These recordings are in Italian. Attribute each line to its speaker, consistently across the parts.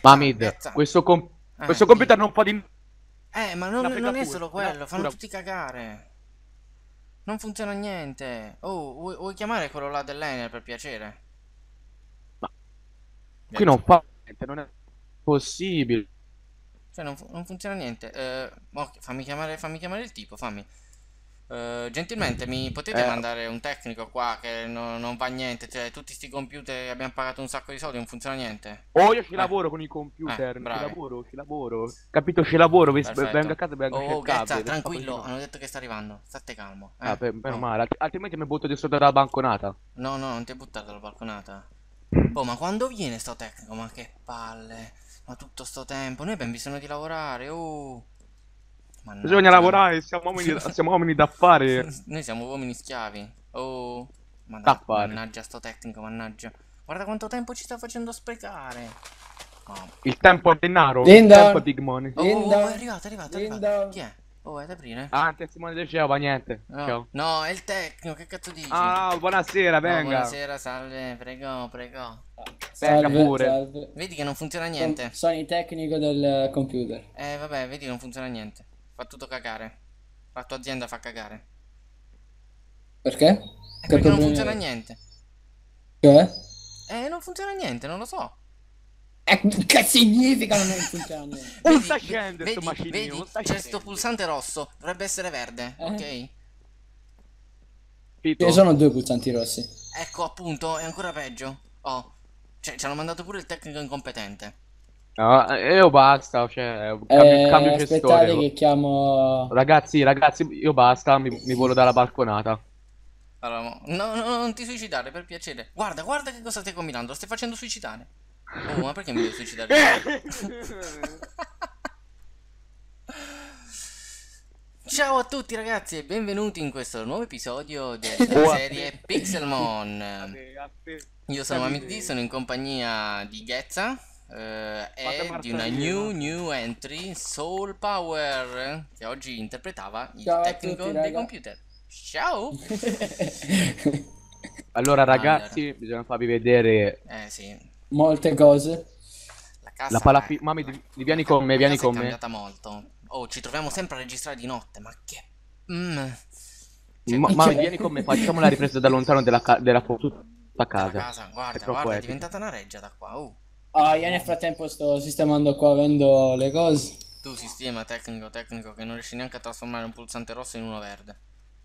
Speaker 1: Mamid,
Speaker 2: Ghezza.
Speaker 1: questo
Speaker 2: Dimmi.
Speaker 1: computer non può di...
Speaker 2: Ma
Speaker 1: una
Speaker 2: non è
Speaker 1: fregatura,
Speaker 2: solo
Speaker 1: una
Speaker 2: quello, fanno
Speaker 1: fregatura.
Speaker 2: tutti cagare. Non funziona niente. Oh, vuoi chiamare quello là dell'Enel per piacere?
Speaker 1: Ma qui
Speaker 2: Ghezza.
Speaker 1: non fa niente, non è possibile.
Speaker 2: Cioè, non funziona niente. Ok, fammi chiamare il tipo, fammi. Gentilmente, mi potete
Speaker 1: Eh,
Speaker 2: mandare un tecnico qua che non va niente? Cioè, tutti sti computer che abbiamo pagato un sacco di soldi, non funziona niente.
Speaker 1: oh, io ci lavoro con i computer, ci
Speaker 2: Bravi.
Speaker 1: lavoro, ci lavoro. Capito, ci lavoro, vengo a
Speaker 2: Perfetto.
Speaker 1: casa e vengo a
Speaker 2: Oh, Ghezza,
Speaker 1: cercarvi, perché
Speaker 2: tranquillo,
Speaker 1: no.
Speaker 2: hanno detto che sta arrivando. State calmo,
Speaker 1: Ah, meno
Speaker 2: Oh.
Speaker 1: male, altrimenti mi butto di sotto dalla banconata.
Speaker 2: No, no, non ti hai buttato dalla balconata. Oh, ma quando viene sto tecnico? Ma che palle. Ma tutto sto tempo. Noi abbiamo bisogno di lavorare. Oh.
Speaker 1: Bisogna
Speaker 2: Mannaggia.
Speaker 1: lavorare, siamo uomini da fare.
Speaker 2: Noi siamo uomini schiavi. Oh.
Speaker 1: Da fare.
Speaker 2: Mannaggia sto tecnico, mannaggia. Guarda quanto tempo ci sta facendo sprecare. Oh.
Speaker 1: Il tempo è denaro, il tempo è
Speaker 3: Linda,
Speaker 1: big money.
Speaker 2: Oh,
Speaker 3: Linda,
Speaker 2: è arrivato.
Speaker 3: Linda.
Speaker 2: Chi è? Oh, è ad aprire?
Speaker 1: Ah, Simone diceva niente.
Speaker 2: No,
Speaker 1: Ciao.
Speaker 2: no, è il tecnico, che cazzo dici?
Speaker 1: Ah, buonasera,
Speaker 2: Oh,
Speaker 1: venga.
Speaker 2: buonasera, salve, prego, prego.
Speaker 1: Venga
Speaker 3: Salve,
Speaker 1: pure.
Speaker 3: salve.
Speaker 2: Vedi che non funziona niente.
Speaker 3: Sono il tecnico del computer.
Speaker 2: Vabbè, vedi che non funziona niente. Fa tutto cagare. La tua azienda fa cagare.
Speaker 3: Perché?
Speaker 2: È
Speaker 3: Che
Speaker 2: perché non
Speaker 3: problemi
Speaker 2: funziona
Speaker 3: avete?
Speaker 2: niente.
Speaker 3: Cioè?
Speaker 2: Non funziona niente, non lo so.
Speaker 3: Che significa non funziona niente?
Speaker 1: Non
Speaker 2: Vedi,
Speaker 1: sta scendendo sto
Speaker 2: vedi,
Speaker 1: macinino,
Speaker 2: vedi,
Speaker 1: non sta
Speaker 2: c'è sto
Speaker 1: scendendo.
Speaker 2: pulsante rosso, dovrebbe essere verde, ok?
Speaker 3: Ce
Speaker 1: Capito?
Speaker 3: ne sono due pulsanti rossi.
Speaker 2: Ecco, appunto, è ancora peggio. Oh, cioè, ci hanno mandato pure il tecnico incompetente.
Speaker 1: No, io basta, cioè, cambio gestore.
Speaker 3: Aspettate che chiamo...
Speaker 1: Ragazzi, io basta, mi volo dalla balconata.
Speaker 2: Allora, no, non ti suicidare, per piacere. Guarda che cosa stai combinando, lo stai facendo suicidare. Oh, ma perché mi devi suicidare? Ciao a tutti ragazzi e benvenuti in questo nuovo episodio della serie Pixelmon. Io sono Mamid D, sono in compagnia di Ghezza e di una new entry, Soul Power, che oggi interpretava il
Speaker 3: Ciao a
Speaker 2: tecnico
Speaker 3: tutti,
Speaker 2: dei
Speaker 3: raga.
Speaker 2: computer. Ciao!
Speaker 1: Allora, ragazzi, bisogna farvi vedere
Speaker 2: Sì,
Speaker 3: Molte cose.
Speaker 2: la casa,
Speaker 1: la palafila. Mami, vieni con me,
Speaker 2: la
Speaker 1: vieni
Speaker 2: casa è
Speaker 1: con me.
Speaker 2: cambiata molto. Oh, ci troviamo sempre a registrare di notte, ma che... Cioè,
Speaker 1: Mami, vieni con me, facciamo la ripresa da lontano della tutta
Speaker 2: la
Speaker 1: casa.
Speaker 2: casa,
Speaker 1: È
Speaker 2: guarda,
Speaker 1: troppo
Speaker 2: guarda, è
Speaker 1: epico.
Speaker 2: diventata una reggia da qua. Oh.
Speaker 3: Ah, io nel frattempo sto sistemando qua, vendo le cose.
Speaker 2: Tu sistema tecnico che non riesci neanche a trasformare un pulsante rosso in uno verde.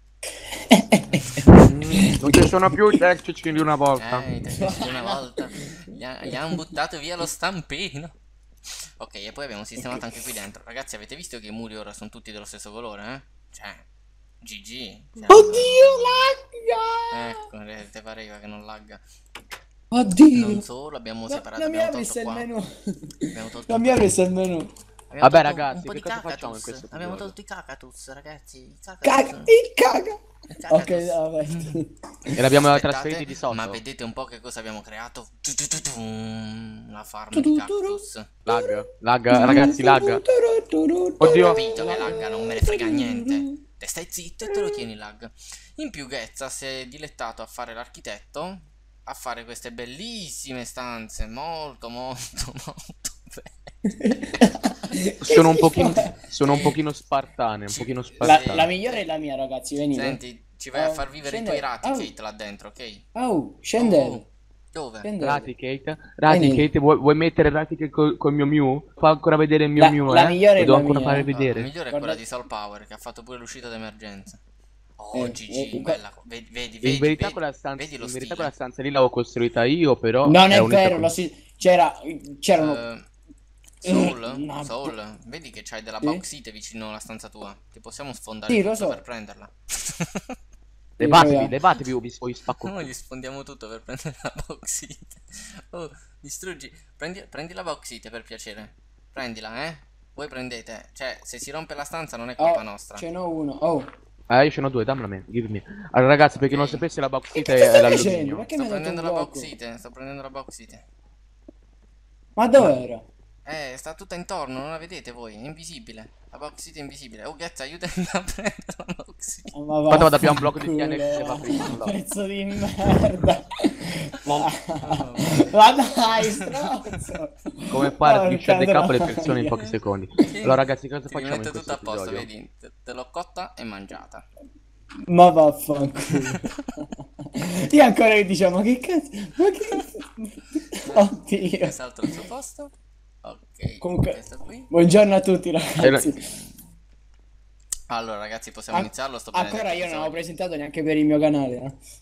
Speaker 1: Non ci sono più i tecnici di una volta.
Speaker 2: I tecnici di una volta gli hanno buttato via lo stampino. Ok, e poi abbiamo sistemato anche qui dentro. Ragazzi, avete visto che i muri ora sono tutti dello stesso colore, eh? Cioè, GG.
Speaker 3: Oddio, lagga!
Speaker 2: Ecco, te pareva che non lagga.
Speaker 3: Oddio!
Speaker 2: Non solo, abbiamo separato,
Speaker 3: Non mi
Speaker 2: abbiamo
Speaker 3: apri
Speaker 2: tolto
Speaker 3: il
Speaker 2: qua.
Speaker 3: menu.
Speaker 2: Abbiamo tolto
Speaker 3: Non
Speaker 2: un
Speaker 3: mi
Speaker 2: po'.
Speaker 3: apri il menu.
Speaker 2: Abbiamo
Speaker 1: Vabbè,
Speaker 2: tolto
Speaker 1: ragazzi,
Speaker 2: un po'
Speaker 1: che
Speaker 2: di
Speaker 1: cosa facciamo in
Speaker 2: cactus.
Speaker 1: questo
Speaker 2: Abbiamo
Speaker 1: episodio?
Speaker 2: tolto i cactus, ragazzi. I
Speaker 3: Caga,
Speaker 2: cactus.
Speaker 3: il caga.
Speaker 2: Il
Speaker 3: Ok,
Speaker 2: cactus.
Speaker 3: vabbè.
Speaker 1: E l'abbiamo
Speaker 2: Aspettate,
Speaker 1: trasferiti di sotto.
Speaker 2: ma vedete un po' che cosa abbiamo creato? Una farm di cactus.
Speaker 1: Lagga, ragazzi, lagga. Oddio.
Speaker 2: Capito che lagga, non me ne frega niente. Te stai zitto e te lo tieni lag. In più Ghezza si è dilettato a fare l'architetto, a fare queste bellissime stanze, molto belle.
Speaker 1: Sono un pochino spartane, un pochino spartane.
Speaker 3: La migliore è la mia, ragazzi, venite.
Speaker 2: Senti, ci vai a far vivere i tuoi
Speaker 3: scende.
Speaker 2: Raticate là dentro, ok?
Speaker 3: Oh, scendete.
Speaker 2: Oh, dove?
Speaker 3: Scendete.
Speaker 1: Raticate, vuoi mettere Raticate col mio Mew? Fa ancora vedere il mio Mew,
Speaker 3: la migliore
Speaker 1: Lo
Speaker 3: è
Speaker 1: devo
Speaker 3: la
Speaker 1: ancora
Speaker 3: mia.
Speaker 1: fare
Speaker 2: La
Speaker 1: vedere.
Speaker 2: migliore è
Speaker 3: Guarda-
Speaker 2: quella di Soul Power che ha fatto pure l'uscita d'emergenza. Oh, GG,
Speaker 3: eh,
Speaker 2: bella. Vedi,
Speaker 1: In verità
Speaker 2: vedi,
Speaker 1: quella stanza,
Speaker 2: vedi lo
Speaker 1: in verità
Speaker 2: stile.
Speaker 1: quella stanza lì l'avevo costruita io, però
Speaker 3: Non
Speaker 1: era
Speaker 3: è
Speaker 1: unita
Speaker 3: vero,
Speaker 1: con-
Speaker 3: c'erano...
Speaker 2: Soul, vedi che c'hai della
Speaker 3: Sì.
Speaker 2: bauxite vicino alla stanza tua. Ti possiamo sfondare
Speaker 3: Sì, lo
Speaker 2: tutto
Speaker 3: so.
Speaker 2: per prenderla.
Speaker 1: Levatevi o vi spacco.
Speaker 2: No, gli sfondiamo tutto per prendere la bauxite. Oh, distruggi. Prendi la bauxite per piacere. Prendila, eh. Voi prendete. Cioè, se si rompe la stanza non è colpa nostra.
Speaker 3: Ce n'ho uno. Oh.
Speaker 1: Io ce n'ho due, dammela a me, give me. Allora ragazzi, per chi non
Speaker 2: Ok.
Speaker 1: sapesse, la
Speaker 3: Che
Speaker 1: bauxite
Speaker 3: cosa
Speaker 1: è
Speaker 3: stai facendo?
Speaker 1: l'alluminio.
Speaker 3: Perché
Speaker 2: Sto
Speaker 3: mi hai dato
Speaker 2: prendendo
Speaker 3: un
Speaker 2: la
Speaker 3: blocco?
Speaker 2: bauxite. Sto prendendo la bauxite.
Speaker 3: Ma dov'era?
Speaker 2: Sta tutta intorno, non la vedete voi? È invisibile. La bauxite è invisibile. Oh, Ghezza, aiutami a prendere la bauxite.
Speaker 3: Ma
Speaker 1: Quando vado abbiamo un blocco di
Speaker 3: vaffanculo,
Speaker 1: TNT che va prima. No.
Speaker 3: pezzo di merda. Ma dai, stronzo.
Speaker 1: Come fare a switchare le
Speaker 3: Porca
Speaker 1: capo le persone in
Speaker 3: troia.
Speaker 1: pochi secondi. Allora ragazzi, cosa
Speaker 2: Ti
Speaker 1: facciamo in
Speaker 2: rimetto
Speaker 1: questo
Speaker 2: tutto a posto,
Speaker 1: episodio?
Speaker 2: vedi? Te l'ho cotta e mangiata.
Speaker 3: Ma vaffanculo. Io ancora che diciamo, ma che cazzo? Ma che cazzo? Oddio.
Speaker 2: Quest'altro al suo posto. Ok,
Speaker 3: Comunque,
Speaker 2: questo qui.
Speaker 3: buongiorno a tutti ragazzi.
Speaker 2: Allora ragazzi, possiamo iniziarlo? Sto
Speaker 3: Ancora
Speaker 2: benedetto
Speaker 3: io non ho
Speaker 2: episodio.
Speaker 3: presentato neanche per il mio canale.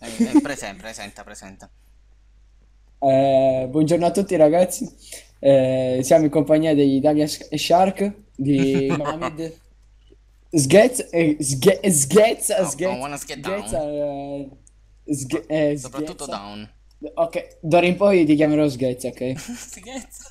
Speaker 2: Presenta.
Speaker 3: Buongiorno a tutti ragazzi. Siamo in compagnia di Italia Shark, di Mohamed Sghezza, Sghezza,
Speaker 2: I wanna get down. Soprattutto
Speaker 3: Sghezza.
Speaker 2: down.
Speaker 3: Ok, d'ora in poi ti chiamerò Sghezza, ok?
Speaker 2: Sghezza.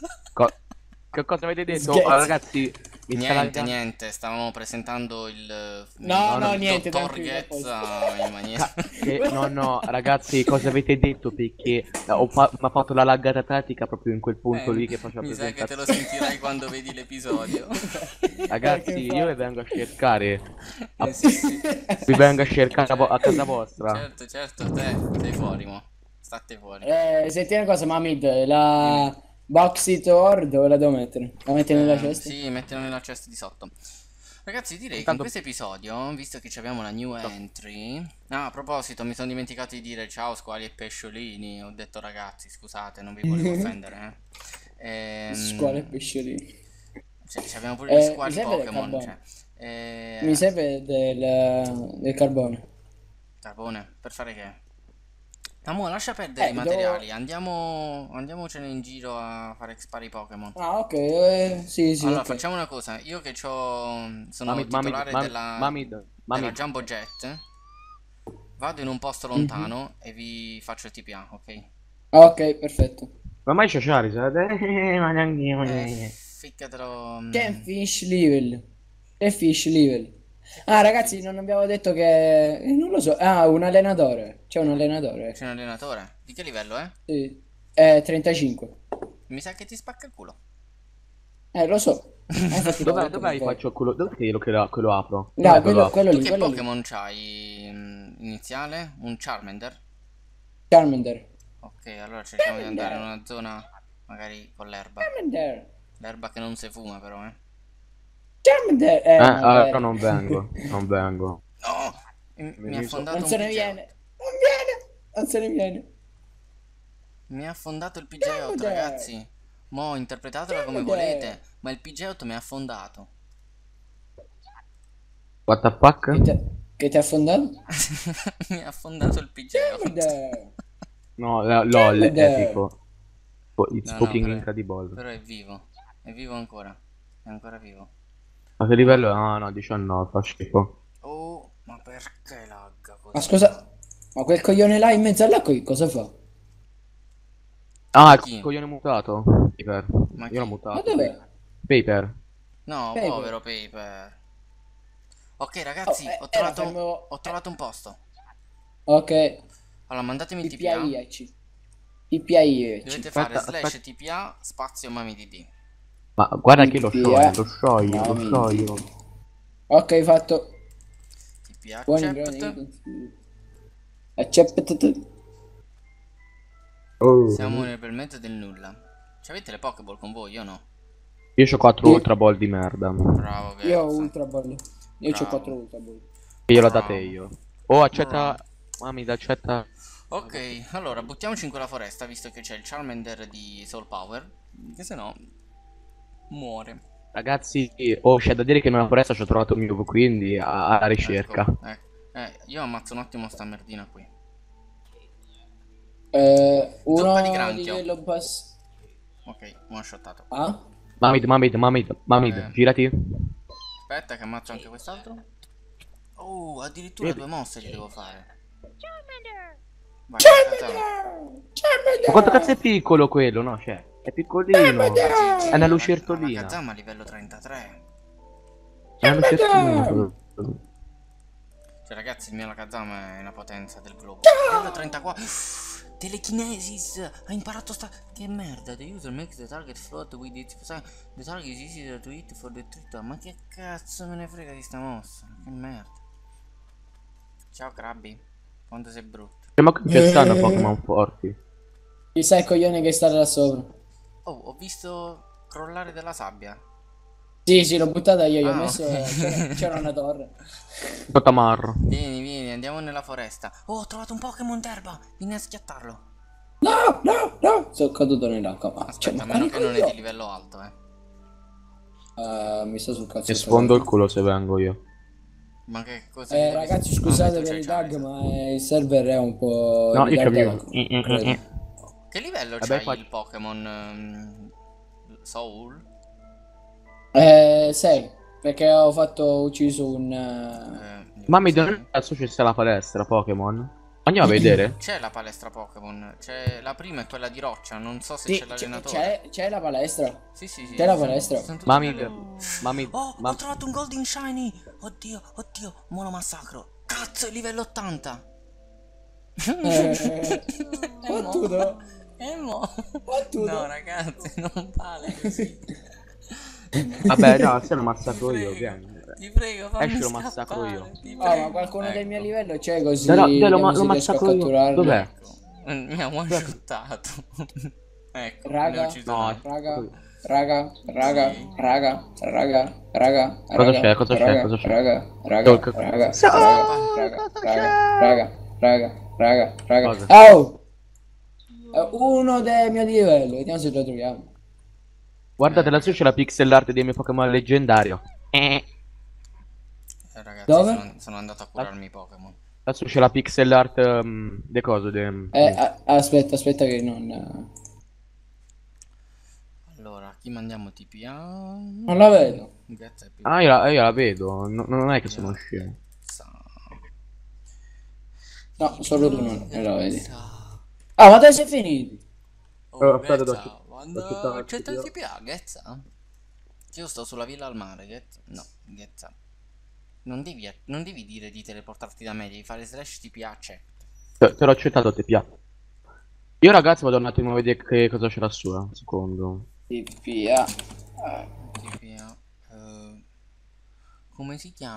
Speaker 1: Che cosa avete detto?
Speaker 3: Sghezza.
Speaker 1: Allora, ragazzi, mi sta
Speaker 2: Niente,
Speaker 1: laggando.
Speaker 2: niente, stavamo presentando il
Speaker 3: No, niente,
Speaker 2: dottor
Speaker 3: tranquillo, a posto.
Speaker 2: Ghezza in maniera...
Speaker 1: No, ragazzi, cosa avete detto? Perché mi ha fatto la laggata tattica proprio in quel punto lì che faceva
Speaker 2: mi sa che te lo
Speaker 1: presentazione.
Speaker 2: sentirai quando vedi l'episodio.
Speaker 1: Ragazzi,
Speaker 3: Perché
Speaker 1: io vi vengo a cercare.
Speaker 2: Sì.
Speaker 1: Vi vengo a cercare a casa vostra.
Speaker 2: Certo, te sei fuori, mo. State fuori.
Speaker 3: Senti una cosa, Mohamed, la Boxit Ore dove la devo mettere? La metti nella cesta?
Speaker 2: Sì, mettilo nella cesta di sotto. Ragazzi, direi che in
Speaker 1: Intanto-
Speaker 2: questo episodio, visto che abbiamo la new entry... Ah, a proposito, mi sono dimenticato di dire ciao squali e pesciolini. Ho detto ragazzi, scusate, non vi volevo offendere,
Speaker 3: Squalo e pesciolini.
Speaker 2: abbiamo pure gli
Speaker 3: mi
Speaker 2: squali
Speaker 3: serve del
Speaker 2: Pokémon,
Speaker 3: carbone.
Speaker 2: cioè.
Speaker 3: Mi serve del carbone.
Speaker 2: Carbone, per fare che? Amo, lascia perdere i
Speaker 3: devo-
Speaker 2: materiali, andiamocene in giro a fare expari Pokémon.
Speaker 3: Ah, ok, sì,
Speaker 2: Allora,
Speaker 3: ok.
Speaker 2: facciamo una cosa, io che sono
Speaker 1: Mamid,
Speaker 2: titolare
Speaker 1: Mamid,
Speaker 2: della
Speaker 1: Mamid.
Speaker 2: Jumbo Jet, vado in un posto
Speaker 3: Mhm.
Speaker 2: lontano e vi faccio il TPA, ok?
Speaker 3: Ok, perfetto.
Speaker 1: Ma mai c'è Charizard? Ma neanche io.
Speaker 2: Ficcatelo.
Speaker 3: C'è Fish Level. C'è Fish Level. Ah, ragazzi, non abbiamo detto che... non lo so. Ah, un allenatore. C'è un allenatore.
Speaker 2: C'è un allenatore? Di che livello è?
Speaker 3: Sì. 35.
Speaker 2: Mi sa che ti spacca il culo.
Speaker 3: Lo so. Infatti l'ho
Speaker 1: Dov'è
Speaker 3: detto
Speaker 1: dove
Speaker 3: per
Speaker 1: faccio il culo? Dov'è che lo apro?
Speaker 3: No,
Speaker 1: Dov'è che lo apro?
Speaker 3: quello
Speaker 2: Tu
Speaker 3: lì,
Speaker 2: che
Speaker 3: quello lì.
Speaker 2: Pokémon c'hai iniziale? Un Charmander?
Speaker 3: Charmander.
Speaker 2: Ok, allora cerchiamo di andare in una zona magari con l'erba.
Speaker 3: Charmander.
Speaker 2: L'erba che non si fuma però, eh.
Speaker 3: Charmander.
Speaker 1: Allora
Speaker 3: vabbè.
Speaker 1: non vengo. Non vengo.
Speaker 2: No! Mi ha affondato
Speaker 3: Non
Speaker 2: un
Speaker 3: se ne
Speaker 2: Pidgeotto.
Speaker 3: viene. Non viene. Non se ne viene.
Speaker 2: Mi ha affondato il Pidgeotto,
Speaker 3: Charmander.
Speaker 2: ragazzi. Mo' interpretatela come
Speaker 3: Charmander.
Speaker 2: volete, ma il Pidgeotto mi ha affondato.
Speaker 1: What the fuck?
Speaker 3: Che ti ha affondato?
Speaker 2: Mi ha affondato il Pidgeotto.
Speaker 3: Charmander.
Speaker 1: No, LOL,
Speaker 3: Charmander.
Speaker 1: epico. It's
Speaker 2: No,
Speaker 1: fucking
Speaker 2: però-
Speaker 1: incredible.
Speaker 2: Però è vivo. È vivo ancora. È ancora vivo.
Speaker 1: Ma che livello è? Ah no, 19, fa schifo.
Speaker 2: Oh, ma perché lagga così?
Speaker 3: Ma scusa, ma quel coglione là in mezzo all'acqua che cosa fa?
Speaker 1: Ah,
Speaker 2: Chi?
Speaker 1: il coglione mutato. Paper.
Speaker 2: Ma
Speaker 1: Io l'ho
Speaker 2: chi?
Speaker 1: mutato.
Speaker 3: Ma dov'è?
Speaker 1: Paper.
Speaker 2: No,
Speaker 3: Paper.
Speaker 2: povero Paper. Ok, ragazzi,
Speaker 3: Oh,
Speaker 2: ho
Speaker 3: era
Speaker 2: trovato,
Speaker 3: fermo-
Speaker 2: ho trovato un posto.
Speaker 3: Ok,
Speaker 2: Allora, mandatemi il TPA.
Speaker 3: TPAIC. TPAIC.
Speaker 2: Dovete fare
Speaker 1: Aspetta,
Speaker 2: slash TPA spazio MamiDD.
Speaker 1: Ma guarda che lo
Speaker 3: TPA.
Speaker 1: scioglie, lo
Speaker 3: Mamma
Speaker 1: scioglie.
Speaker 3: mia. Ok, fatto.
Speaker 2: TPA
Speaker 3: Buoni
Speaker 2: accept.
Speaker 3: grani. Accept.
Speaker 1: Oh.
Speaker 2: Siamo nel bel mezzo del nulla. Ci avete le Pokéball con voi? Io no.
Speaker 1: Io ho 4
Speaker 3: Io-
Speaker 1: Ultra Ball di merda.
Speaker 2: Bravo,
Speaker 3: Io ho
Speaker 2: Ghezza.
Speaker 3: Ultra Ball. Io ho
Speaker 2: Bravo.
Speaker 3: 4 Ultra Ball.
Speaker 1: E glielo
Speaker 2: Bravo.
Speaker 1: date io. Oh, accetta. Mamma, accetta.
Speaker 2: Ok, allora buttiamoci in quella foresta visto che c'è il Charmander di Soul Power. Che se no muore.
Speaker 1: Ragazzi, oh, c'è da dire che nella foresta ci ho trovato Mew, quindi alla ricerca.
Speaker 2: Ecco, io ammazzo un attimo sta merdina qui.
Speaker 3: Uno
Speaker 2: Zuppa di
Speaker 3: di
Speaker 2: granchio.
Speaker 3: quello bass.
Speaker 2: Ok, one shottato.
Speaker 3: Ah?
Speaker 1: Mamid, girati.
Speaker 2: Aspetta che ammazzo anche quest'altro. Oh, addirittura due mosse gli devo fare. Vai,
Speaker 1: Ma quanto cazzo è piccolo quello, no? Cioè, è piccolino. È una lucertolina.
Speaker 2: Kazama livello 33.
Speaker 1: È una lucertolina.
Speaker 2: Cioè ragazzi, il mio Kazama è una potenza del globo. Livello 34. telekinesis. Ha imparato sta... Che merda. The user makes the target float with its... The target is easier to hit for the tree. Ma che cazzo me ne frega di sta mossa? Che merda. Ciao Krabby. Quanto sei brutto.
Speaker 1: Ma qui ci stanno Pokémon forti.
Speaker 3: Chissà il coglione che sta là sopra.
Speaker 2: Oh, ho visto crollare della sabbia.
Speaker 3: Sì, l'ho buttata io, gli ho
Speaker 2: Ah,
Speaker 3: messo...
Speaker 2: ok.
Speaker 3: C'era una torre.
Speaker 1: Tamarro.
Speaker 2: Vieni, andiamo nella foresta. Oh, ho trovato un Pokémon d'erba. Vieni a schiattarlo.
Speaker 3: No! Sono caduto nell'acqua.
Speaker 2: Aspetta, a
Speaker 3: ma
Speaker 2: meno
Speaker 3: quali
Speaker 2: che non è di
Speaker 3: coglioni?
Speaker 2: livello alto,
Speaker 3: Mi sta sul cazzo.
Speaker 1: E sfondo il culo se vengo io.
Speaker 2: Ma che cosa?
Speaker 3: Ragazzi, scusate per il lag, ma il server è un po'
Speaker 1: No, io c'ho
Speaker 3: ritardato,
Speaker 1: vivo.
Speaker 3: credo.
Speaker 2: Che livello
Speaker 1: Vabbè,
Speaker 2: c'hai
Speaker 1: poi-
Speaker 2: il Pokémon Soul?
Speaker 3: 6, perché ho ucciso un...
Speaker 1: Ma mi
Speaker 2: sei?
Speaker 1: dove cazzo c'è sta la palestra Pokémon? Andiamo a vedere.
Speaker 2: C'è la palestra Pokémon. C'è la prima è quella di roccia. Non so se c'è l'allenatore.
Speaker 3: c'è la palestra.
Speaker 2: Sì.
Speaker 3: C'è la palestra.
Speaker 2: Sono tutti
Speaker 1: Mami,
Speaker 2: belli.
Speaker 1: mami,
Speaker 2: Oh, ho trovato un Golden Shiny. Oddio, mo lo massacro. Cazzo, è livello 80.
Speaker 3: Battuto?
Speaker 2: Mo.
Speaker 3: Battuto?
Speaker 2: No, ragazzi, non vale così.
Speaker 1: Vabbè, no, se lo massacro io, vieni.
Speaker 2: Ti prego, fammi
Speaker 1: Esci, lo
Speaker 2: scappare,
Speaker 1: massacro io.
Speaker 2: ti
Speaker 3: Ma
Speaker 2: prego.
Speaker 3: qualcuno del mio
Speaker 2: Ecco.
Speaker 3: livello c'è così
Speaker 1: Dai, lo
Speaker 3: vediamo se riesco a
Speaker 1: massacro io.
Speaker 3: catturarlo.
Speaker 1: Dov'è?
Speaker 2: Mi ha one shottato. Ecco, ne ho
Speaker 3: Raga,
Speaker 2: ucciso
Speaker 1: no,
Speaker 2: un altro.
Speaker 3: raga.
Speaker 1: Cosa c'è? Cosa c'è? Cosa c'è? Talk. Cosa?
Speaker 3: Oh! Uno del mio livello, vediamo se lo troviamo.
Speaker 1: Guardate, lassù c'è la pixel art dei miei Pokémon leggendario.
Speaker 2: Ragazzi,
Speaker 3: Dove?
Speaker 2: sono andato a curarmi i Pokémon.
Speaker 1: Lassù c'è la pixel art de cose.
Speaker 3: Aspetta che non...
Speaker 2: Allora, chi mandiamo TPA?
Speaker 3: Non la vedo.
Speaker 2: Grazie più.
Speaker 1: Ah, io la vedo. Non è che sono scemo.
Speaker 3: No, solo tu non la vedi. Ah, ma dove sei finito?
Speaker 2: Oh,
Speaker 1: aspetta,
Speaker 2: Ghezza,
Speaker 1: do
Speaker 2: c'è
Speaker 1: TPA.
Speaker 2: il TPA, Ghezza? Io sto sulla villa al mare, Ghezza. No, Ghezza. Non devi dire di teleportarti da me, devi fare slash TPA check.
Speaker 1: Te l'ho accettato, ti piace. Io ragazzi vado un attimo a vedere che cosa c'è lassù, un secondo.
Speaker 3: TPA.
Speaker 2: TPA. Come si chiama?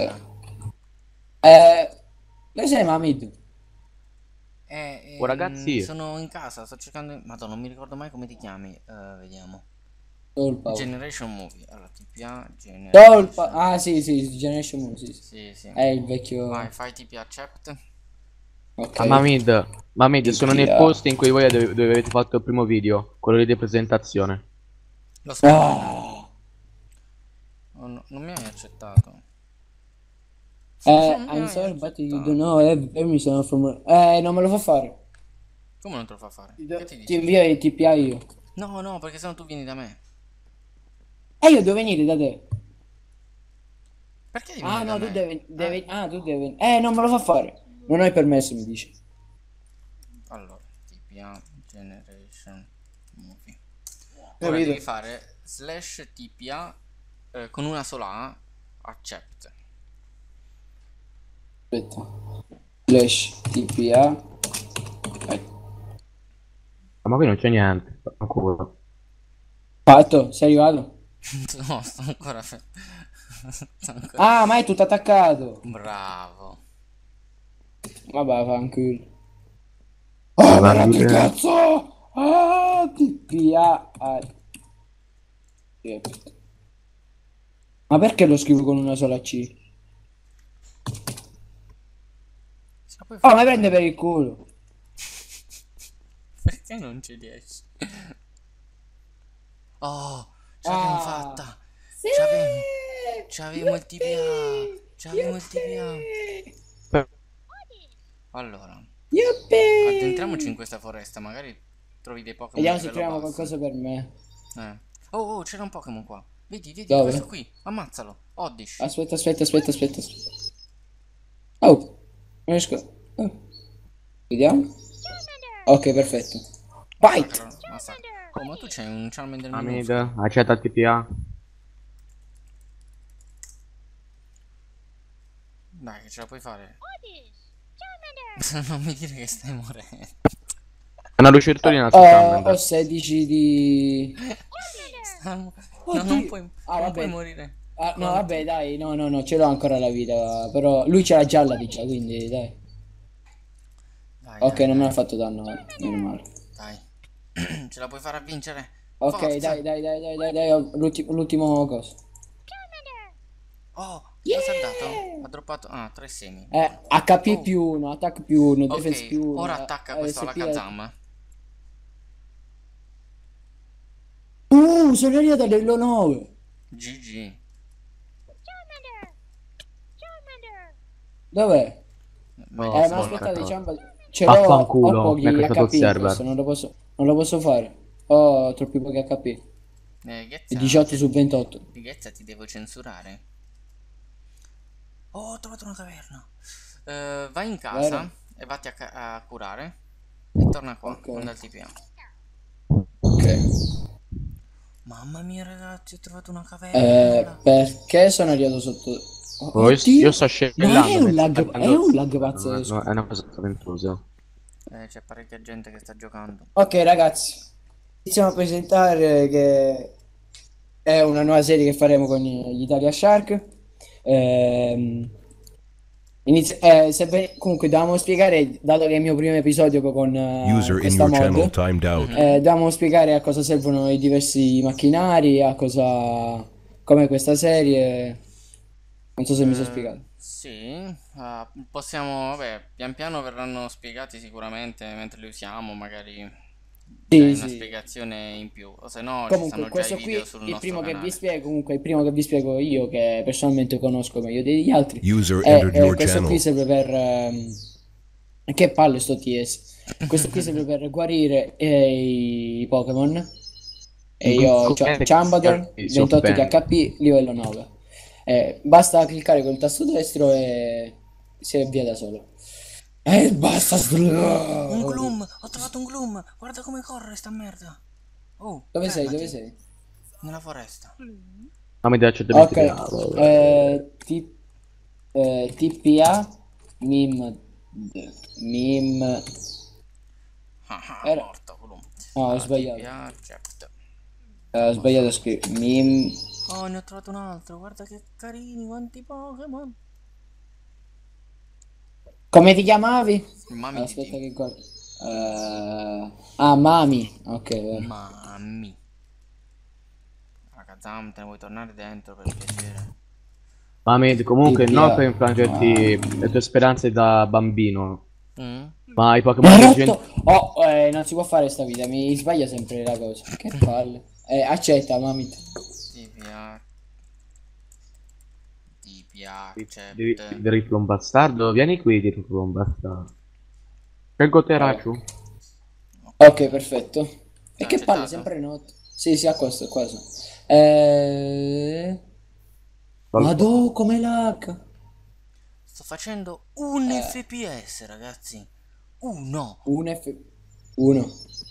Speaker 3: Dove sei, Mamid?
Speaker 1: Oh, ragazzi.
Speaker 2: Sono in casa, sto cercando... Madonna, non mi ricordo mai come ti chiami. Vediamo.
Speaker 3: Tolpa.
Speaker 2: Generation Movie. Allora, TPA Generation.
Speaker 3: Tolpa. Ah, sì, Generation Moon, sì.
Speaker 2: Sì.
Speaker 3: È il vecchio...
Speaker 2: Vai, fai TPA accept.
Speaker 3: Ok.
Speaker 1: Ah, Mamid, sono nel
Speaker 3: TPA.
Speaker 1: post in cui voi dove avete fatto il primo video, quello lì di presentazione.
Speaker 2: Lo so.
Speaker 3: Ah.
Speaker 2: Oh, no, non mi hai accettato.
Speaker 3: I'm sorry, but you don't know permission from... non me lo fa fare.
Speaker 2: Come non te lo fa fare?
Speaker 3: Ti,
Speaker 2: Che ti
Speaker 3: ti
Speaker 2: dice?
Speaker 3: invio i TPA io.
Speaker 2: No, perché sennò tu vieni da me.
Speaker 3: E io devo venire da te.
Speaker 2: Perché devi
Speaker 3: Ah,
Speaker 2: venire
Speaker 3: no,
Speaker 2: da
Speaker 3: tu
Speaker 2: me?
Speaker 3: devi... Ah, tu devi... non me lo fa fare. Non hai permesso, mi dice.
Speaker 2: Allora, TPA Generation Movie. Ora
Speaker 3: Capito?
Speaker 2: devi fare slash TPA con una sola A accept.
Speaker 3: Aspetta. Slash TPA.
Speaker 1: Ma qui non c'è niente. Ancora.
Speaker 3: Fatto, sei arrivato?
Speaker 2: No, sto ancora... sto ancora...
Speaker 3: Ah, ma è tutto attaccato.
Speaker 2: Bravo.
Speaker 3: Vabbè, fa anche Ah, ma che cazzo! Ah, TPA. Ma perché lo scrivo con una sola C?
Speaker 2: Ce la puoi
Speaker 3: Oh,
Speaker 2: fare?
Speaker 3: ma prende per il culo.
Speaker 2: Perché non ci riesci? Oh, ce l'abbiamo fatta.
Speaker 3: Sì!
Speaker 2: C'avevo il TPA. C'avevo il TPA. Allora,
Speaker 3: Yuppie!
Speaker 2: addentriamoci in questa foresta. Magari trovi dei Pokémon
Speaker 3: Vediamo
Speaker 2: di
Speaker 3: se
Speaker 2: livello
Speaker 3: troviamo
Speaker 2: basso.
Speaker 3: qualcosa per me.
Speaker 2: Oh, c'era un Pokémon qua. Vedi,
Speaker 3: Dove?
Speaker 2: questo qui. Ammazzalo. Oddish.
Speaker 3: Aspetta. Oh, non riesco. Oh. Vediamo. Ok, perfetto. Fight!
Speaker 2: Massacro. Oh, ma tu c'hai un Charmander
Speaker 1: Mamid,
Speaker 2: minuscolo.
Speaker 1: accetta il TPA.
Speaker 2: Dai, che ce la puoi fare. Non mi dire che stai morendo.
Speaker 1: Una lucertolina su Charmander.
Speaker 3: Ho 16 di...
Speaker 2: No,
Speaker 3: Oddio.
Speaker 2: non puoi,
Speaker 3: Ah,
Speaker 2: non puoi
Speaker 3: vabbè.
Speaker 2: morire.
Speaker 3: No, vabbè, dai, no, ce l'ho ancora la vita, però lui ce l'ha già la vita, quindi dai.
Speaker 2: Vai,
Speaker 3: Ok,
Speaker 2: dai,
Speaker 3: non me
Speaker 2: dai,
Speaker 3: l'ha fatto danno, meno male.
Speaker 2: dai. Ce la puoi fare a vincere.
Speaker 3: Ok,
Speaker 2: Forza.
Speaker 3: dai, ho l'ultimo coso.
Speaker 2: Oh, cosa ha dato? Ha droppato... Ah, 3 semi.
Speaker 3: HP
Speaker 2: Oh.
Speaker 3: più 1, attack più 1, defense
Speaker 2: Ok,
Speaker 3: più 1.
Speaker 2: ora attacca questo alla Kazam.
Speaker 3: Sono arrivato a livello 9.
Speaker 2: GG.
Speaker 3: Dov'è?
Speaker 1: No,
Speaker 3: Ma
Speaker 1: sono
Speaker 3: aspettate,
Speaker 1: attaccato.
Speaker 3: diciamo, ce l'ho, ho
Speaker 1: Vaffanculo,
Speaker 3: pochi
Speaker 1: mi ha crashato il
Speaker 3: HP in
Speaker 1: server.
Speaker 3: questo, non lo posso fare. Ho troppi pochi HP.
Speaker 2: Ghezza,
Speaker 3: 18 su 28.
Speaker 2: Ghezza, ti devo censurare. Oh, ho trovato una caverna. Vai in casa
Speaker 3: Vero?
Speaker 2: e vatti a curare. E torna qua,
Speaker 3: Ok.
Speaker 2: con il TPA.
Speaker 3: Ok.
Speaker 2: Mamma mia, ragazzi, ho trovato una caverna.
Speaker 3: Perché sono arrivato sotto...
Speaker 1: Oh, io sto
Speaker 3: Ma
Speaker 1: scendendo.
Speaker 3: è un lag pazzesco.
Speaker 1: No, è una cosa spaventosa.
Speaker 2: C'è parecchia gente che sta giocando.
Speaker 3: Ok, ragazzi, iniziamo a presentare che è una nuova serie che faremo con gli Italia Shark. Comunque dobbiamo spiegare, dato che è il mio primo episodio con
Speaker 4: User in
Speaker 3: questa
Speaker 4: your channel
Speaker 3: mod,
Speaker 4: timed out.
Speaker 3: dobbiamo spiegare a cosa servono i diversi macchinari, come questa serie. Non so se mi sono spiegato.
Speaker 2: Sì, possiamo, vabbè, pian piano verranno spiegati sicuramente mentre li usiamo, magari dai una
Speaker 3: Sì.
Speaker 2: spiegazione in più, o se no ci
Speaker 3: Comunque,
Speaker 2: stanno già
Speaker 3: questo
Speaker 2: i
Speaker 3: qui,
Speaker 2: video sul
Speaker 3: il
Speaker 2: nostro
Speaker 3: primo che vi
Speaker 2: canale.
Speaker 3: spiego, comunque, il primo che vi spiego io, che personalmente conosco meglio degli altri,
Speaker 4: User entered your
Speaker 3: questo qui
Speaker 4: channel.
Speaker 3: serve per... che palle sto TS. Questo qui serve per guarire i Pokémon. E io ho Charmander, 28 di HP, livello 9. Basta cliccare col tasto destro e si avvia da solo. Basta.
Speaker 2: Un Gloom, ho trovato un Gloom, guarda come corre sta merda. Oh,
Speaker 3: Dove sei?
Speaker 2: fermati.
Speaker 3: Dove sei?
Speaker 2: Nella foresta.
Speaker 1: Ma mi dai
Speaker 3: Ok, TPA mim Era-
Speaker 2: Morto Gloom.
Speaker 3: no, ho
Speaker 2: Allora,
Speaker 3: sbagliato.
Speaker 2: TPA, accept.
Speaker 3: Ho sbagliato a scrivere mim.
Speaker 2: Oh, ne ho trovato un altro, guarda che carini, quanti Pokémon.
Speaker 3: Come ti chiamavi?
Speaker 2: Mami
Speaker 3: Aspetta
Speaker 2: di
Speaker 3: che guardo. Mami. Ok, vero.
Speaker 2: Mammi. Ragazzi, te ne vuoi tornare dentro per piacere?
Speaker 1: Ma comunque
Speaker 3: TPA.
Speaker 1: non per infrangerti le tue speranze da bambino.
Speaker 2: Mm?
Speaker 1: Ma i
Speaker 3: Mi
Speaker 1: Pokémon
Speaker 3: ha
Speaker 1: del
Speaker 3: rotto! Non si può fare sta vita, mi sbaglia sempre la cosa. Che palle. Accetta, mami.
Speaker 2: Ti piace.
Speaker 1: Di riflo un bastardo, vieni qui di riflo un bastardo. Scelgo Terachu.
Speaker 3: Ok, perfetto. E
Speaker 2: Hai
Speaker 3: che palle,
Speaker 2: accettato?
Speaker 3: sempre notte. Sì, a questo, qua. Madò, come lag.
Speaker 2: Sto facendo un FPS, ragazzi. Uno.
Speaker 3: Uno.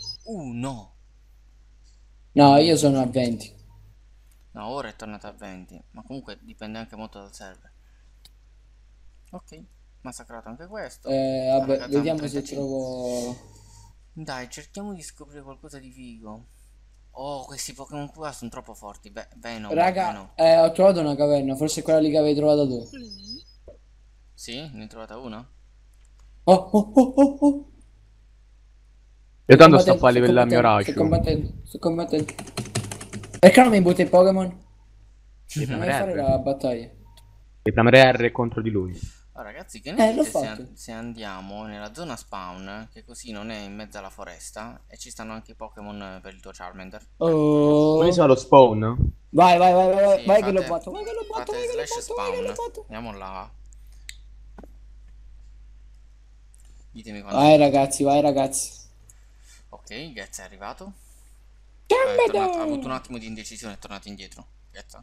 Speaker 3: No, io sono a 20.
Speaker 2: No, ora è tornato a 20. Ma comunque dipende anche molto dal server. Ok, massacrato anche questo.
Speaker 3: Vabbè,
Speaker 2: Ragazzi,
Speaker 3: vediamo
Speaker 2: 35.
Speaker 3: se trovo...
Speaker 2: Dai, cerchiamo di scoprire qualcosa di figo. Oh, questi Pokémon qua sono troppo forti. Venom,
Speaker 3: Raga,
Speaker 2: Venom.
Speaker 3: ho trovato una caverna, forse è quella lì che avevi trovato tu.
Speaker 2: Sì? Ne hai trovata una?
Speaker 3: Oh.
Speaker 1: Io tanto sto a fare livello a mio Raichu.
Speaker 3: Sto combattendo. Perché non mi butti il Pokémon?
Speaker 1: Devi
Speaker 3: Non
Speaker 1: premere
Speaker 3: fare
Speaker 1: R.
Speaker 3: la battaglia.
Speaker 1: Devi premere R contro di lui.
Speaker 2: Oh, ragazzi, che ne
Speaker 3: l'ho
Speaker 2: dite
Speaker 3: fatto.
Speaker 2: se andiamo nella zona spawn, che così non è in mezzo alla foresta, e ci stanno anche i Pokémon per il tuo Charmander?
Speaker 3: Oh.
Speaker 1: Un'isola allo spawn?
Speaker 3: Vai,
Speaker 2: Sì,
Speaker 3: vai che l'ho
Speaker 2: fate-
Speaker 3: fatto, vai che l'ho fatto,
Speaker 2: fate
Speaker 3: vai che l'ho
Speaker 2: slash
Speaker 3: fatto, vai che l'ho
Speaker 2: spawn.
Speaker 3: fatto.
Speaker 2: Andiamo là. Ditemi quando.
Speaker 3: Vai ragazzi.
Speaker 2: Ok, Getz è arrivato.
Speaker 3: Charmander.
Speaker 2: Ha avuto un attimo di indecisione, è tornato indietro. Getz,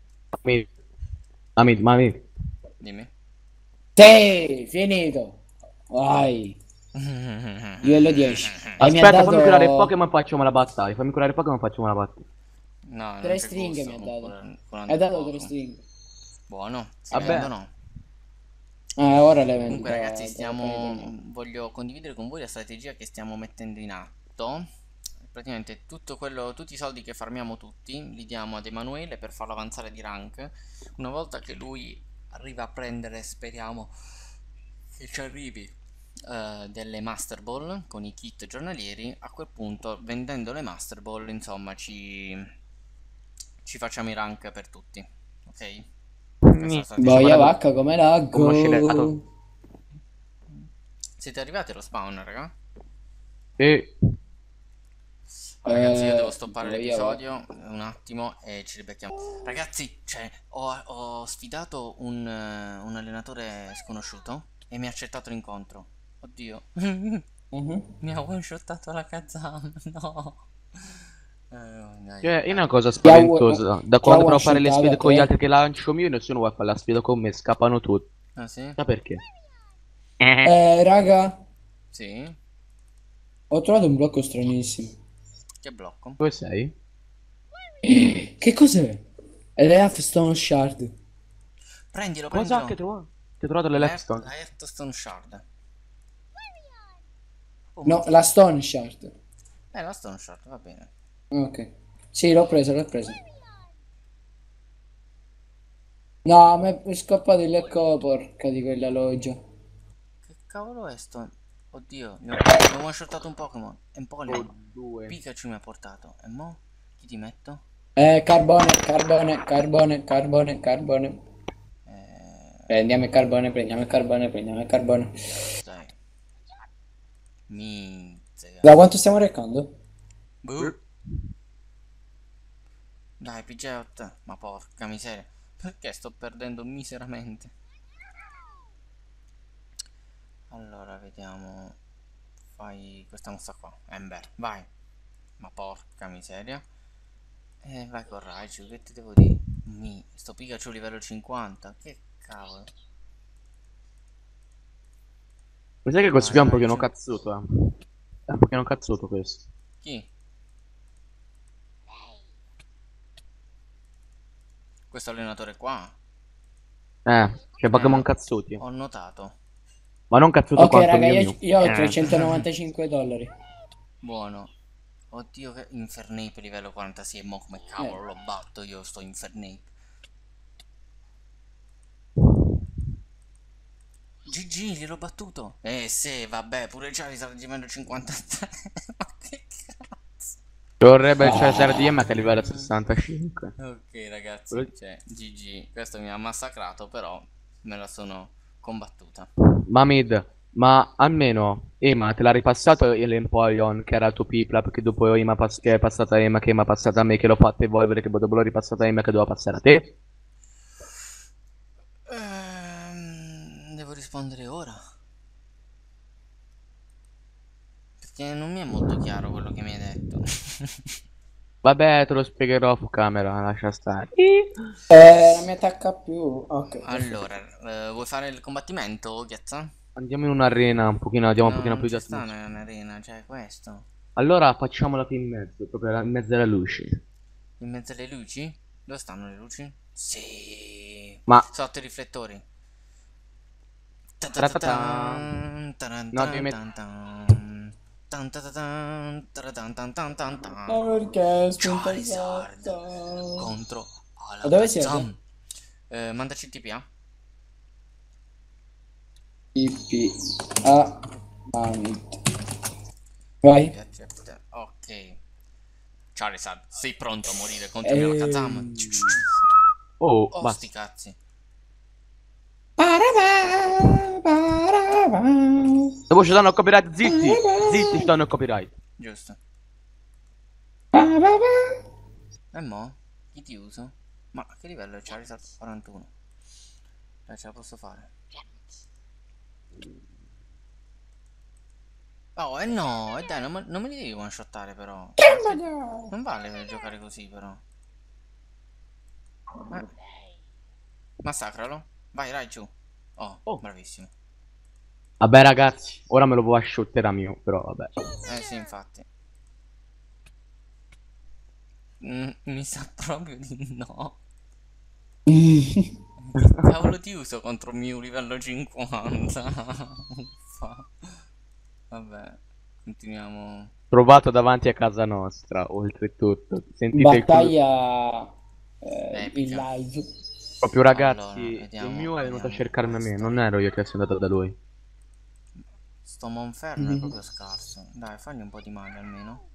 Speaker 1: Mami.
Speaker 2: dimmi.
Speaker 3: Sì, finito. Vai. Livello 10. E mi ha
Speaker 1: Aspetta,
Speaker 3: dato...
Speaker 1: fammi curare il Pokémon, facciamo la battaglia. Fammi curare il Pokémon, facciamo la battaglia.
Speaker 2: No, non
Speaker 3: 3
Speaker 2: c'è
Speaker 3: stringhe
Speaker 2: gusto
Speaker 3: mi ha
Speaker 2: con
Speaker 3: dato.
Speaker 2: curando
Speaker 3: Ha
Speaker 2: il
Speaker 3: dato
Speaker 2: Pokémon.
Speaker 3: 3 stringhe.
Speaker 2: Buono, si
Speaker 1: Vabbè.
Speaker 2: vendono.
Speaker 3: Ora le vendo.
Speaker 2: Comunque ragazzi, voglio condividere con voi la strategia che stiamo mettendo in atto. tutto, praticamente tutto quello, tutti i soldi che farmiamo tutti, li diamo ad Emanuele per farlo avanzare di rank. Una volta che lui arriva a prendere, speriamo che ci arrivi, delle Master Ball con i kit giornalieri, a quel punto vendendo le Master Ball, insomma, ci facciamo i rank per tutti, ok? Questa è la strategia.
Speaker 3: Boia vacca come
Speaker 1: Uno scelerato.
Speaker 3: laggo.
Speaker 2: Siete arrivati allo spawn, raga?
Speaker 1: E
Speaker 2: Ragazzi, io devo stoppare
Speaker 3: boia
Speaker 2: l'episodio un attimo e ci ribecchiamo. Ragazzi, cioè, ho sfidato un allenatore sconosciuto e mi ha accettato l'incontro. Oddio.
Speaker 3: Mhm.
Speaker 2: Mi ha one-shottato la Kazam. No. Dai,
Speaker 1: cioè, è
Speaker 2: dai.
Speaker 1: una cosa
Speaker 3: Chi ha
Speaker 1: spaventosa. Da quando provo a fare le
Speaker 3: one-shottato
Speaker 1: sfide
Speaker 3: a
Speaker 1: con gli
Speaker 3: te?
Speaker 1: altri che lancio io, nessuno vuole fare la sfida con me, scappano tutti.
Speaker 2: Ah, sì?
Speaker 1: Sa perché?
Speaker 3: Raga,
Speaker 2: Sì?
Speaker 3: ho trovato un blocco stranissimo.
Speaker 2: Che blocco?
Speaker 1: Dove sei?
Speaker 3: Che cos'è? È l'Hearthstone Shard.
Speaker 2: Prendilo,
Speaker 1: Cosa?
Speaker 2: prendilo.
Speaker 1: Che hai trovato le
Speaker 2: La
Speaker 1: Lapstone?
Speaker 2: Hearthstone Shard. Oh,
Speaker 3: No, la Stone Shard.
Speaker 2: la Stone Shard, va bene.
Speaker 3: Ok. Sì, l'ho presa, l'ho presa. No, mi è scappato il lecco porca di quella loggia.
Speaker 2: Che cavolo è sto? Oddio, mi ho one-shottato un Pokémon. È un Pokémon.
Speaker 1: Due.
Speaker 2: Pikachu mi ha portato. E mo? Chi ti metto?
Speaker 3: Carbone, carbone, carbone, carbone, carbone. Prendiamo il carbone, prendiamo il carbone, prendiamo il carbone.
Speaker 2: Dai. Minzega.
Speaker 3: Da quanto stiamo recando?
Speaker 2: Boh. Dai, Pidgeot. Ma porca miseria. Perché sto perdendo miseramente? Allora, vediamo. Fai questa mossa qua. Ember, vai. Ma porca miseria. Vai con Raichu, che ti devo dire? Sto Pikachu livello 50. Che cavolo.
Speaker 1: Mi sa che questo
Speaker 2: Vai,
Speaker 1: qui è un pochino
Speaker 2: Raichu.
Speaker 1: cazzuto, È un pochino cazzuto questo.
Speaker 2: Chi? Questo allenatore qua?
Speaker 1: C'è Pokémon
Speaker 2: Eh,
Speaker 1: cazzuti.
Speaker 2: Ho notato.
Speaker 1: Ma non cazzuto
Speaker 3: Ok,
Speaker 1: quanto
Speaker 3: raga,
Speaker 1: Mew
Speaker 3: io,
Speaker 1: Mew.
Speaker 3: io ho 395 dollari.
Speaker 2: Buono. Oddio, che Infernape livello 46. Mo come cavolo lo batto io sto Infernape. GG, gliel'ho battuto. Sì, vabbè, pure Charizard di livello 53. Ma che cazzo.
Speaker 1: Ci vorrebbe il Charizard di Emma che è livello 65.
Speaker 2: Ok, ragazzi, cioè, GG. Questo mi ha massacrato, però me la sono combattuta.
Speaker 1: Ma Mid, ma almeno Emma te l'ha ripassato l'Empoleon che era il tuo Pipla, perché dopo Emma che è passata a Emma, che Emma è passata a me, che l'ho fatta evolvere, che dopo l'ho ripassata a Emma, che doveva passare a te?
Speaker 2: Devo rispondere ora. Perché non mi è molto chiaro quello che mi hai detto.
Speaker 1: Vabbè, te lo spiegherò off camera, lascia stare.
Speaker 3: Non mi attacca più. Ok.
Speaker 2: Allora, vuoi fare il combattimento, Ghiazza?
Speaker 1: Andiamo in un'arena un pochino, diamo un
Speaker 2: No,
Speaker 1: pochino
Speaker 2: non
Speaker 1: più di
Speaker 2: ci sta
Speaker 1: atmosfera.
Speaker 2: un'arena, cioè questo.
Speaker 1: Allora facciamola qui in mezzo, proprio in mezzo alle luci.
Speaker 2: In mezzo alle luci? Dove stanno le luci? Sì.
Speaker 1: Ma
Speaker 2: Sotto i riflettori.
Speaker 1: Tatatatan. No, devi
Speaker 3: Ma perché è spinta
Speaker 2: Charizard
Speaker 3: esatto?
Speaker 2: contro
Speaker 3: Ma dove siete?
Speaker 2: Alakazam. Mandaci il TPA.
Speaker 3: TP a Manit. Vai.
Speaker 2: Ok. Charizard, sei pronto a morire contro il mio Alakazam?
Speaker 1: Oh,
Speaker 2: Oh,
Speaker 1: basta.
Speaker 2: sti cazzi.
Speaker 1: Dopo ci danno il copyright, zitti! Zitti, ci danno il copyright.
Speaker 2: Giusto. E mo? Chi ti uso? Ma a che livello è Charizard? 41. Dai, ce la posso fare. Oh, e no, e dai, non me li devi one shottare però. Non vale giocare così però. Massacralo. Vai, Raichu. Oh,
Speaker 1: Oh.
Speaker 2: bravissimo.
Speaker 1: Vabbè ragazzi, ora me lo può shotterà mio, però vabbè.
Speaker 2: Sì, infatti. Mi sa proprio di no. Che cavolo ti uso contro Mew livello 50? Uffa. Vabbè, continuiamo.
Speaker 1: Trovato davanti a casa nostra, oltretutto. Sentite il
Speaker 3: Battaglia in
Speaker 2: Epica.
Speaker 3: live.
Speaker 1: proprio
Speaker 2: Allora,
Speaker 1: ragazzi, il
Speaker 2: vediamo,
Speaker 1: mio è venuto a
Speaker 2: vediamo
Speaker 1: cercarmi a me,
Speaker 2: questo.
Speaker 1: non ero io che sono andato da lui.
Speaker 2: Sto Monferno è proprio scarso. Dai, fagli un po' di male almeno.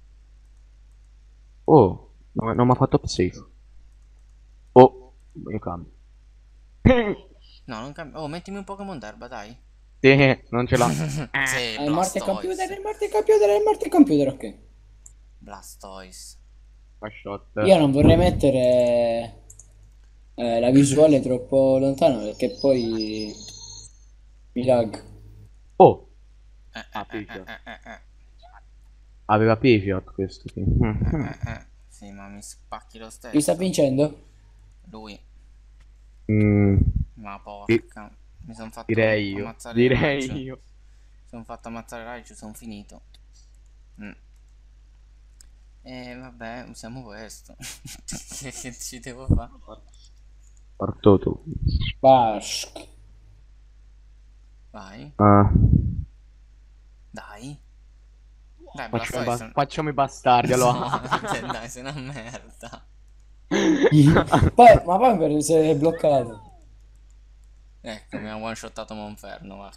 Speaker 1: Oh, non mi ha fatto safe. Oh, io cambio.
Speaker 2: No, non cambia. Oh, mettimi un Pokémon d'erba, dai.
Speaker 1: Sì, non ce l'ha.
Speaker 2: Sì,
Speaker 3: È morto il computer,
Speaker 2: Blastoise.
Speaker 3: è morto il computer, è morto il computer, ok.
Speaker 2: Blastoise.
Speaker 1: One shot.
Speaker 3: Io non vorrei mettere la visuale troppo lontano perché poi mi lag.
Speaker 1: Oh,
Speaker 2: Eh,
Speaker 1: ah,
Speaker 2: eh, eh,
Speaker 1: Pidgeot.
Speaker 2: eh, eh, eh,
Speaker 1: Aveva Pidgeot questo qui.
Speaker 2: Sì, ma mi spacchi lo
Speaker 3: Lui sta
Speaker 2: stesso.
Speaker 3: vincendo?
Speaker 2: Lui.
Speaker 1: Mm,
Speaker 2: Ma
Speaker 1: di-
Speaker 2: porca. Mi sono fatto
Speaker 1: direi io.
Speaker 2: ammazzare il
Speaker 1: Direi
Speaker 2: Raichu. Mi
Speaker 1: io.
Speaker 2: sono fatto ammazzare il Raichu, sono finito. Mm. E vabbè, usiamo questo. Che ci devo fare?
Speaker 1: Parto tu.
Speaker 3: Bash.
Speaker 2: Vai.
Speaker 1: Ah,
Speaker 2: Dai. Dai, Blastoise.
Speaker 1: facciamo i bastardi allora.
Speaker 2: No, dai, sei una merda.
Speaker 3: Ma poi si è bloccato.
Speaker 2: Ecco, mi ha one shottato Monferno, va.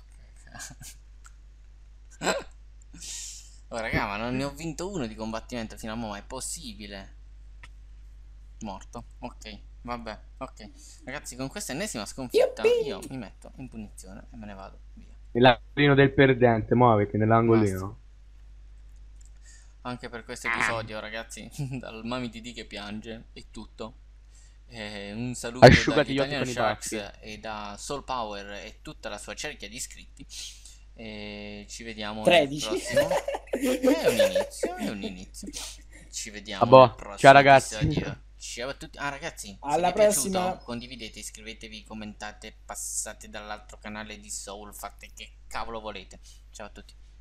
Speaker 2: Oh, raga, ma non ne ho vinto uno di combattimento fino a mo', ma è possibile? Morto. Ok, vabbè, ok. Ragazzi, con questa ennesima sconfitta
Speaker 3: Yuppie!
Speaker 2: io mi metto in punizione e me ne vado via.
Speaker 1: Nell'angolino del perdente, muoviti
Speaker 2: Basta.
Speaker 1: nell'angolino.
Speaker 2: Anche per questo episodio, ragazzi, dal Mami DD che piange, è tutto. Un saluto
Speaker 1: Asciugati
Speaker 2: dagli
Speaker 1: gli occhi
Speaker 2: Italian
Speaker 1: con i
Speaker 2: Sharks
Speaker 1: baffi.
Speaker 2: e da Soul Power e tutta la sua cerchia di iscritti. E ci vediamo nel
Speaker 3: 13.
Speaker 2: prossimo. È un inizio, è un inizio. Ci vediamo nel
Speaker 1: Vabbè, ciao
Speaker 2: prossimo
Speaker 1: ragazzi.
Speaker 2: episodio. Ciao a tutti. Ah, ragazzi, se vi
Speaker 3: Alla
Speaker 2: è piaciuto,
Speaker 3: prossima.
Speaker 2: condividete, iscrivetevi, commentate, passate dall'altro canale di Soul, fate che cavolo volete. Ciao a tutti.